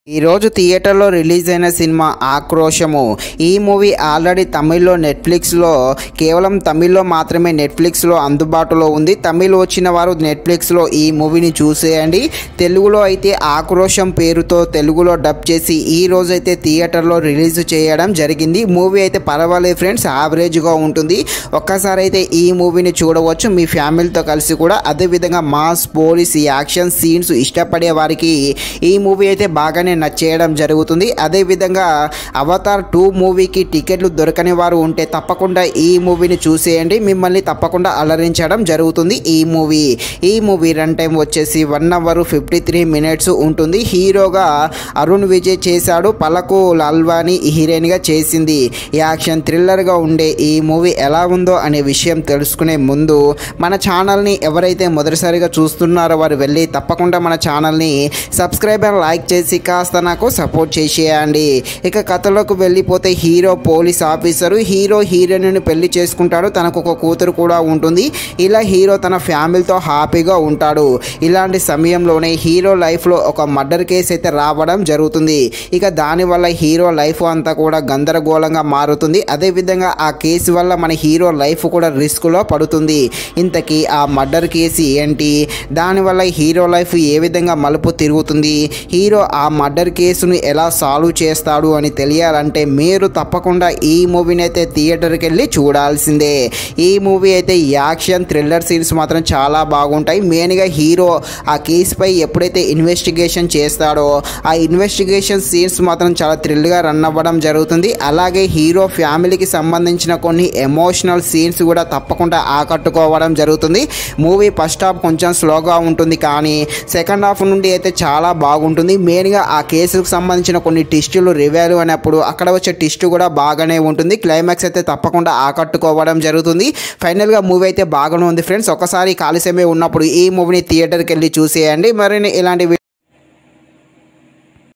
ఈ రోజు థియేటర్లో రిలీజ్ అయిన సినిమా ఆక్రోశము. ఈ మూవీ ఆల్రెడీ తమిళ్లో నెట్ఫ్లిక్స్లో కేవలం తమిళ్లో మాత్రమే నెట్ఫ్లిక్స్లో అందుబాటులో ఉంది. తమిళ్ వచ్చిన వారు నెట్ఫ్లిక్స్లో ఈ మూవీని చూసేయండి. తెలుగులో అయితే ఆక్రోశం పేరుతో తెలుగులో డబ్ చేసి ఈ రోజు అయితే థియేటర్లో రిలీజ్ చేయడం జరిగింది. మూవీ అయితే పర్వాలేదు ఫ్రెండ్స్, యావరేజ్గా ఉంటుంది. ఒక్కసారి అయితే ఈ మూవీని చూడవచ్చు మీ ఫ్యామిలీతో కలిసి కూడా. అదేవిధంగా మాస్ పోలీస్ యాక్షన్ సీన్స్ ఇష్టపడే వారికి ఈ మూవీ అయితే బాగానే నచ్చేయడం జరుగుతుంది. అదేవిధంగా అవతార్ 2 మూవీకి టికెట్లు దొరకని వారు ఉంటే తప్పకుండా ఈ మూవీని చూసేయండి, మిమ్మల్ని తప్పకుండా అలరించడం జరుగుతుంది. ఈ మూవీ రన్ టైం వచ్చేసి 1 అవర్ 53 మినిట్స్ ఉంటుంది. హీరోగా అరుణ్ విజయ్ చేశాడు, పలకు లాల్వాని హీరోయిన్గా చేసింది. యాక్షన్ థ్రిల్లర్గా ఉండే ఈ మూవీ ఎలా ఉందో అనే విషయం తెలుసుకునే ముందు మన ఛానల్ని ఎవరైతే మొదటిసారిగా చూస్తున్నారో వారు వెళ్ళి తప్పకుండా మన ఛానల్ని సబ్స్క్రైబ్ అండ్ లైక్ చేసి కాస్త నాకు సపోర్ట్ చేసేయండి. ఇక కథలోకి వెళ్ళిపోతే హీరో పోలీస్ ఆఫీసరు, హీరో హీరోయిన్ను పెళ్లి చేసుకుంటాడు. తనకు ఒక కూతురు కూడా ఉంటుంది. ఇలా హీరో తన ఫ్యామిలీతో హ్యాపీగా ఉంటాడు. ఇలాంటి సమయంలోనే హీరో లైఫ్లో ఒక మర్డర్ కేసు అయితే రావడం జరుగుతుంది. ఇక దానివల్ల హీరో లైఫ్ అంతా కూడా గందరగోళంగా మారుతుంది. అదేవిధంగా ఆ కేసు వల్ల మన హీరో లైఫ్ కూడా రిస్క్లో పడుతుంది. ఇంతకీ ఆ మర్డర్ కేసు ఏంటి, దానివల్ల హీరో లైఫ్ ఏ విధంగా మలుపు తిరుగుతుంది, హీరో ఆ మర్డర్ కేసును ఎలా సాల్వ్ చేస్తాడు అని తెలియాలంటే మీరు తప్పకుండా ఈ మూవీని అయితే థియేటర్కి వెళ్ళి చూడాల్సిందే. ఈ మూవీ అయితే యాక్షన్ థ్రిల్లర్ సీన్స్ మాత్రం చాలా బాగుంటాయి. మెయిన్గా హీరో ఆ కేసుపై ఎప్పుడైతే ఇన్వెస్టిగేషన్ చేస్తాడో ఆ ఇన్వెస్టిగేషన్ సీన్స్ మాత్రం చాలా థ్రిల్గా రన్ అవ్వడం జరుగుతుంది. అలాగే హీరో ఫ్యామిలీకి సంబంధించిన కొన్ని ఎమోషనల్ సీన్స్ కూడా తప్పకుండా ఆకట్టుకోవడం జరుగుతుంది. మూవీ ఫస్ట్ హాఫ్ కొంచెం స్లోగా ఉంటుంది, కానీ సెకండ్ హాఫ్ నుండి అయితే చాలా బాగుంటుంది. మెయిన్గా ఆ కేసుకు సంబంధించిన కొన్ని ట్విస్టులు రివైల్ అయినప్పుడు అక్కడ వచ్చే ట్విస్ట్ కూడా బాగానే ఉంటుంది. క్లైమాక్స్ అయితే తప్పకుండా ఆకట్టుకోవడం జరుగుతుంది. ఫైనల్గా మూవీ అయితే బాగానే ఉంది ఫ్రెండ్స్. ఒకసారి ఖాళీ సమయం ఉన్నప్పుడు ఈ మూవీని థియేటర్కి వెళ్ళి చూసేయండి. మరిన్ని ఇలాంటి